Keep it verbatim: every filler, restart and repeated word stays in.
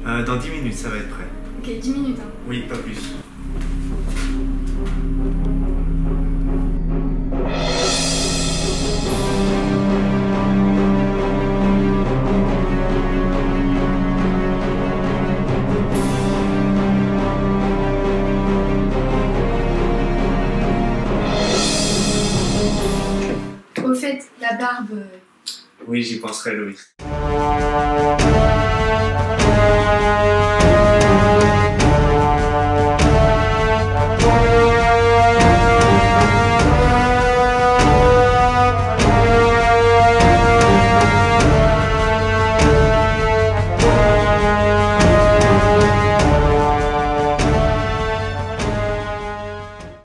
Euh, dans dix minutes, ça va être prêt. Ok, dix minutes. Hein. Oui, pas plus. Au fait, la barbe... Oui, j'y penserai, Loïs.